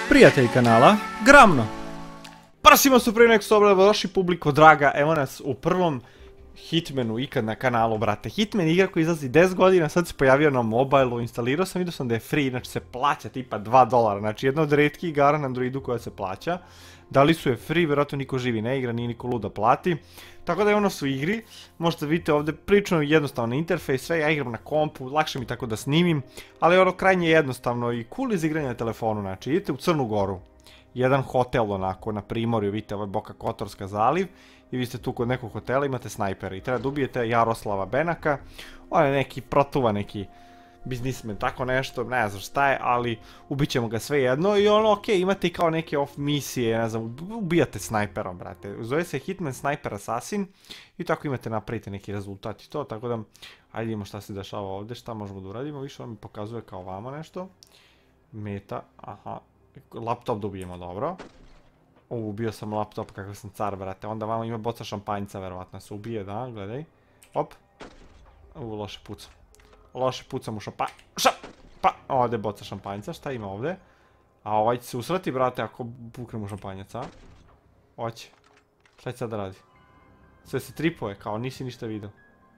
Prijatelji kanala, Gramno! Prosimo se prije nek su dobrodošli publiko draga, evo nas u prvom Hitmanu ikad na kanalu, brate. Hitman je igra koja izlazi 10 godina, sad se pojavio na mobilu, instalirao sam, vidio sam da je free, znači se plaća tipa $2, znači jedna od retkih igara na Androidu koja se plaća. Dali su je free, vjerojatno niko živi ne igra, nije niko lud da plati. Tako da je ono su igri, možete vidjeti ovdje prilično jednostavno interfejs, sve ja igram na kompu, lakše mi tako da snimim, ali ono krajnje jednostavno i cool iz igranja na telefonu, znači idete u Crnu Goru, jedan hotel onako na primorju, vidite ovo je Boka Kotorska zaliv i vi ste tu kod nekog hotela, imate snajpera i treba da ubijete Jaroslava Benaka, on je neki protuva, neki biznismen, tako nešto, ne znam šta je, ali ubit ćemo ga sve jedno i ono, okej, imate i kao neke off misije, ne znam, ubijate snajperom, brate. Zove se Hitman Sniper Assassin i tako imate napravite neki rezultat i to, tako da, ajde vidimo šta se dešava ovdje, šta možemo da uradimo, više on mi pokazuje kao vamo nešto. Meta, aha, laptop da ubijemo, dobro. Ubio sam laptop kakav sam car, brate, onda vamo ima boca šampanjca, verovatno se ubije, da, gledaj. Op, loše pucam. Loše pucam u ovdje boca šampanjca, šta ima ovdje? A ovaj će se usrati, brate, ako buknem u šampanjac, a? Hoće. Šta će sad da radi? Sve se tripuje, kao nisi ništa vidio.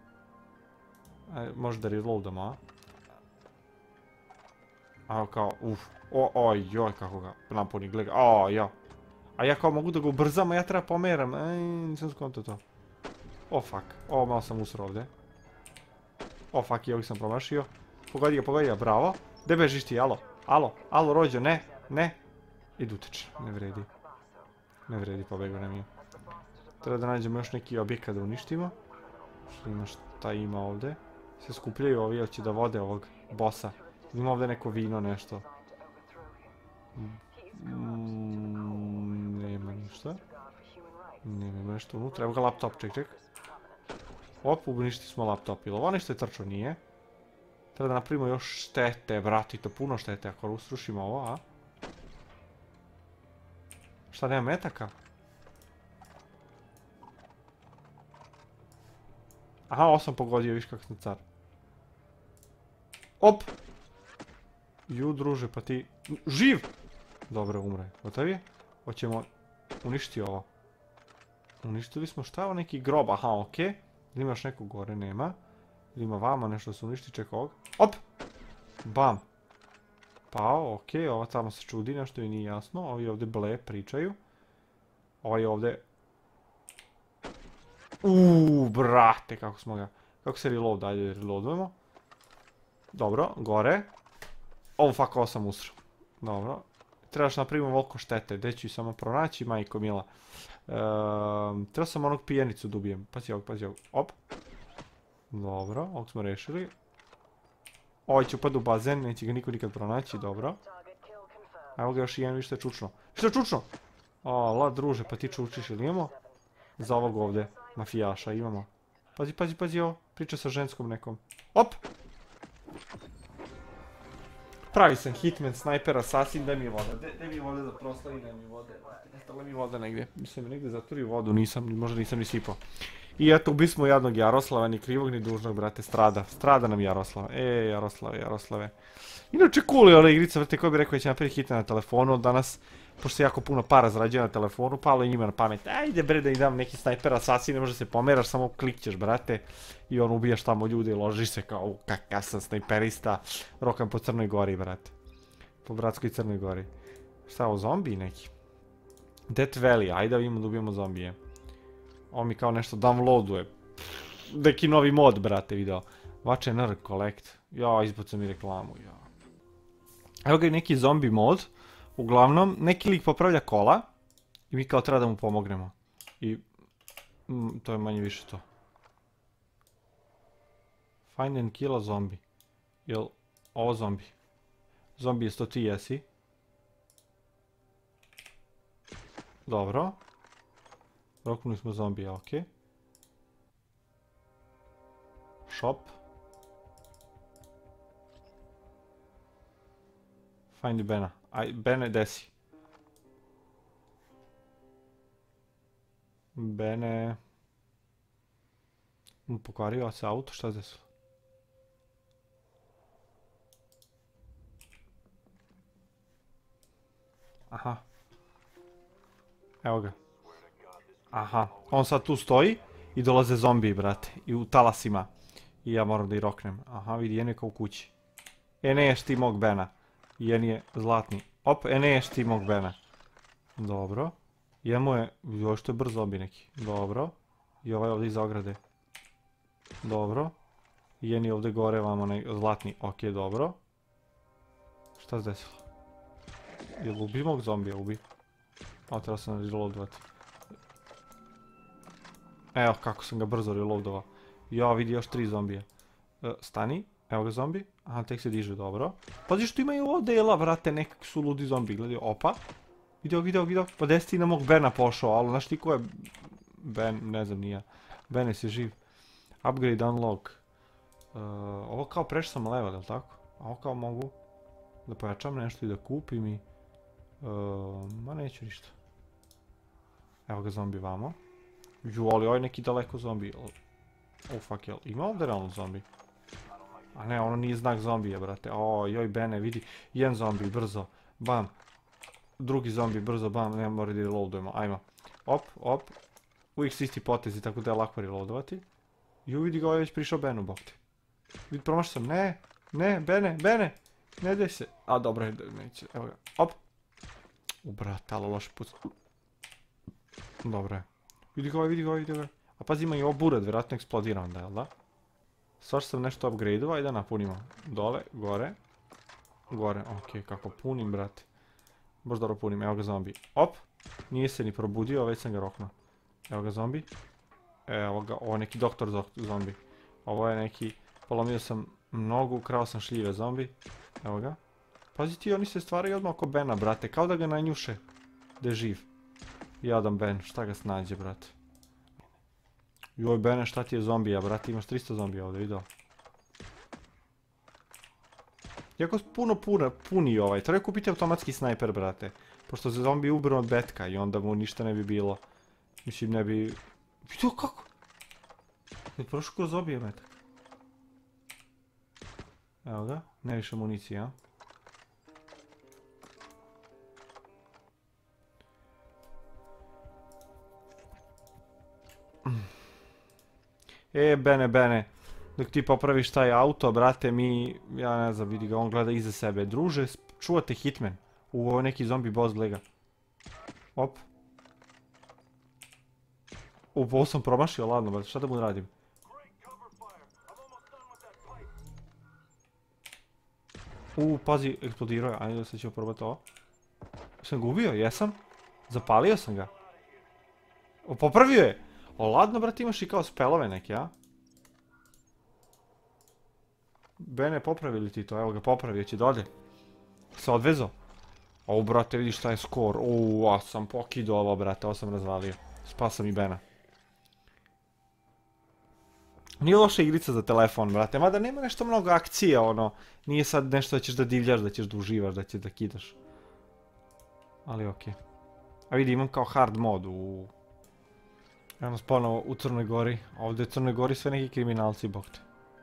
Može da reloadam, a? A kao, joj, kako ga napuni, gleda, ja. A ja kao mogu da ga ubrzam, a ja treba pomeram, nisam skonto to. Fuck, malo sam usro ovdje. Fuck, i ovih sam promašio. Pogodi ga, bravo. Gde bežiš ti, alo, rođo, ne. Idu uteče, ne vredi. Ne vredi, pobegao nam je. Treba da nađemo još neki objekat da uništimo. Šta ima ovdje? Se skupljaju ovi, jel će da vode ovog bossa. Ima ovdje neko vino, nešto. Nema ništa. Nema nešto unutra, evo ga laptop, ček. Uništili smo laptop, ili ovo nešto je trčao, nije? Treba da napravimo još štete, brati, to puno štete ako usrušimo ovo, a? Šta, nema metaka? Aha, ovo sam pogodio, viš kak sam car. Op! Ju, druže, pa ti... Živ! Dobro, umre. Gotovi je? Hoćemo uništiti ovo. Uništili smo šta, ovo neki grob, aha, okej. Ili ima još nekog gore, nema. Ili ima vama nešto se uništi, ček ovog. Op! Bam! Pao, okej, ova tamo se čudi, nešto i nije jasno. Ovi ovdje ble, pričaju. Ovaj ovdje... brate, kako smo ga... Kako se reload, ajde reloadujemo. Dobro, gore. Fuck, ovo sam usro. Dobro. Trebaš napravimo voliko štete, gdje ću samo pronaći, majko mila. Treba sam onog pijenicu da ubijem. Pazi ovog. Op. Dobro, ovog smo rešili. Ovaj će upad u bazen, neće ga niko nikad pronaći, dobro. Evo ga još jedan, viš što je čučno. La druže, pa ti čučiš, ili imamo? Za ovog ovdje, mafijaša, imamo. Pazi ovo, priča sa ženskom nekom. Op! Pravi sam Hitman Sniper Assassin, daj mi vode. Daj mi vode da proslavi, daj mi vode. Nestala mi voda negdje. Mislim, negdje zatvorio vodu, možda nisam ni sipao. I eto, ubismo jednog Jaroslava, ni krivog ni dužnog, brate, strada. Strada nam Jaroslava. Jaroslave. Inače, cool je ova igrica, vrte, ko bi rekao da će napraviti Hitman na telefonu danas, pošto se jako puno para zarađuje na telefonu, palo je njima na pamet. Ajde bre da im dam neki Sniper Assassin, ne može se pomeraš, samo klikćeš, brate, i on ubijaš tamo ljude i ložiš se kao, kakav sam snajperista, rokam po Crnoj Gori, brate. Po bratskoj Crnoj Gori. Šta je ovo, zombiji neki? Death Valley, ajde da vidimo da ubijemo zombije. Ovo mi kao nešto downloaduje. Neki novi mod, brate, video. Watch and Earn Collect. Izbacam mi reklamu, Evo ga i neki zombi mod. Uglavnom, neki lik popravlja kola. I mi kao treba da mu pomognemo. I... to je manje više to. Find and kill a zombie. Jel ovo zombi? Zombi je 100 ti jesi. Dobro. Roknuli smo zombija, okej. Shop. Find Bena. Bene, desi. Bene... Pokvario se auto, šta se desilo? Aha. Evo ga. Aha. On sad tu stoji i dolaze zombiji, brate. I u talasima. I ja moram da ih roknem. Aha, vidi, jedan je kao u kući. Neješ ti mog Bena. Jedan je zlatni. Op, neješ ti mog Bena. Dobro. Jemo je, još to je brz zombi neki. Dobro. I ovaj ovdje iza ograde. Dobro. I jedan je ovdje gore, vamo zlatni. Ok, dobro. Šta se desilo? Jel ubi mog zombija? Ubi. A, treba sam reloadovati. Evo kako sam ga brzo reloadovao. Ja, vidi još 3 zombija. Stani. Evo ga zombi. Aha, tek se diže, dobro. Pazi što imaju ovo dela, vrate, nekak su ludi zombi. Gledaj, opa. Vidio. Pa gdje si ti na mog Bena pošao, ali znaš ti ko je... Ben, ne znam, nije. Benes je živ. Upgrade, unlock. Ovo kao prešao sam level, jel tako? A ovo kao mogu da pojačam nešto i da kupim i... Ma neću ništa. Evo ga zombi vamo. Ju, ali ovaj neki daleko zombi. Oh fuck, jel ima ovdje realno zombi? A ne, ono nije znak zombija, brate. O, joj Bene, vidi. Jedan zombi, brzo. Bam. Drugi zombi, brzo, bam. Ne mora da reloadujemo, ajmo. Op. Uvijek su isti potezi, tako da je lako reloadovati. Ju, vidi ga, ovaj već prišao Benu, bok ti. Vidi, promašao sam, ne, Bene. Ne daj se. A, dobro je, neće, evo ga. Op. Brate, ali loš put. Dobro je. Vidi ga. A pazi, ima i ovo buret, vjerojatno eksplodira onda, jel da? Svašta sam nešto upgrade-ova i da napunimo. Dole, gore. Ok, kako punim, brate. Baš dobro punim, evo ga zombi. Op, nije se ni probudio, već sam ga roknuo. Evo ga zombi. Evo ga, ovo je neki doktor zombi. Ovo je neki, polomio sam nogu, ukrao sam šljive zombi. Evo ga. Pazi ti, oni se stvaraju odmah oko Bena, brate, kao da ga nanjuše. Da je živ. Jadan Ben, šta ga snađe, brate. Joj Bene, šta ti je zombija, brate, imaš 300 zombija ovdje, vidio. Iako puni ovaj, treba kupiti automatski snajper, brate. Pošto se zombi ubro od betka i onda mu ništa ne bi bilo. Mislim, ne bi... Vidio kako? Je prošao kroz zombije metak. Evo ga, ne više municije, a? Bene, dok ti popraviš taj auto, brate, ja ne znam, vidi ga, on gleda iza sebe. Druže, čuvate Hitman. Ovo neki zombi boss, gleda. Op. Ovo sam promašio, ladno, brate, šta da mu radim? Pazi, eksplodirao je, ajde sad ćemo probati ovo. Sam ga ubio, jesam? Zapalio sam ga. Popravio je! Ladno, brate, imaš i kao spelove neke, a? Bene, popravili ti to, evo ga, popravio će dolje. Se odvezo. Brate, vidi šta je skor. A sam pokido ovo, brate, ovo sam razvalio. Spasam i Bena. Nije loša igrica za telefon, brate, mada nema nešto mnogo akcije, ono. Nije sad nešto da ćeš da divljaš, da ćeš da uživaš, da ćeš da kidaš. Ali okej. A vidi, imam kao hard mod u... Evo nas ponovo u Crnoj Gori. Ovdje u Crnoj Gori sve neki kriminalci, bok te.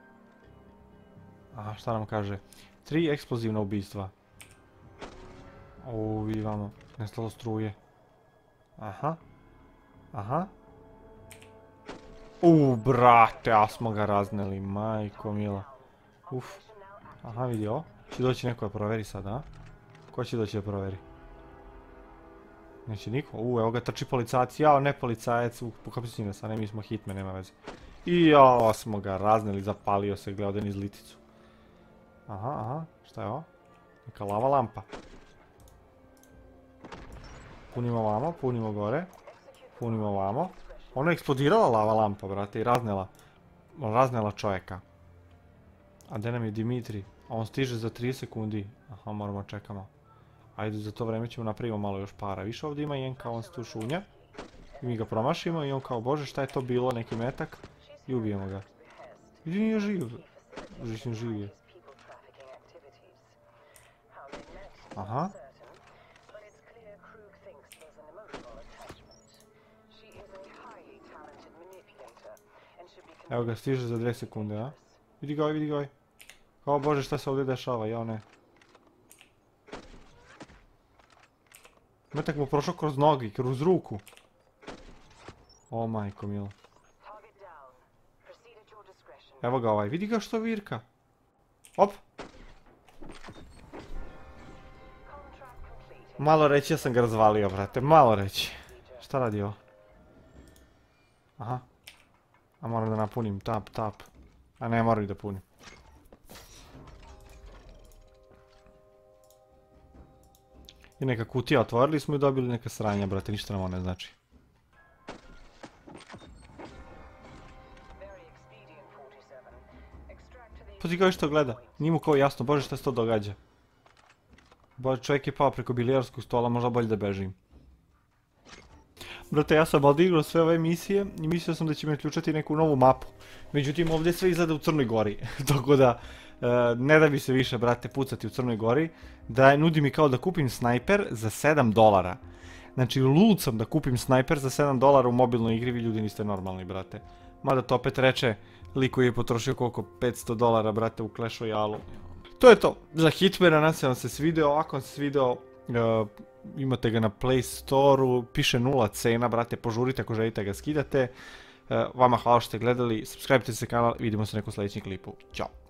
A šta nam kaže? 3 eksplozivna ubijstva. Vidi vamo, nestalo struje. Aha. Brate, a smo ga razneli, majko mila. Aha, vidi ovo. Će doći neko da proveri sad, a? Ko će doći da proveri? Neće niko. Evo ga trči policajac. Jao, ne policajac. Pokapiti ga sad, ne, mi smo Hitman, nema veze. I jao, smo ga razneli, zapalio se, gleda niz liticu. Aha, šta je ovo? Neka lava lampa. Punimo vamo, punimo gore. Punimo vamo. Ona je eksplodirala lava lampa, brate, i raznela čovjeka. A gdje nam je Dimitri? A on stiže za 30 sekundi. Aha, moramo čekamo. Ajde, za to vreme ćemo napravimo malo još para. Više ovdje ima jedan kao on se tu šunja. I mi ga promašimo i on kao, bože, šta je to bilo, neki metak. I ubijemo ga. Vidi, nije živ. Živ je. Aha. Evo ga, stiže za 2 sekunde, a? Vidi ga ovaj. O bože, šta se ovdje dešava, jao ne. Metak mu prošao kroz nogi, kroz ruku. O majko milo. Evo ga ovaj, vidi ga što virka. Op. Malo reći, ja sam ga razvalio, brate, malo reći. Šta radi ovo? Aha. A moram da napunim, tap. A ne, moram i da punim. I neka kutija, otvorili smo i dobili neka sranja, brate, ništa nam ovo ne znači. Pa ti kao što gleda, nije mu kao jasno, bože šta se to događa. Bože, čovjek je pao preko bilijarskog stola, možda bolje da bežim. Brate, ja sam odigrao sve ove misije i mislio sam da će me ključati neku novu mapu. Međutim, ovdje sve izgleda u Crnoj Gori. Tako da, ne da bi se više, brate, pucati u Crnoj Gori. Da nudi mi kao da kupim snajper za $7. Znači, lud sam da kupim snajper za $7 u mobilnoj igri, vi ljudi niste normalni, brate. Mada to opet reče lik koji je potrošio koliko, $500, brate, u Clash Royale-u. To je to, za Hitmana, nadam se vam se svideo, ako vam se svideo, imate ga na Play Store-u, piše 0 cena, brate, požurite ako želite ga skidate. Vama hvala što ste gledali, subscribe-te se kanal, vidimo se u nekom sljedećem klipu, ćao.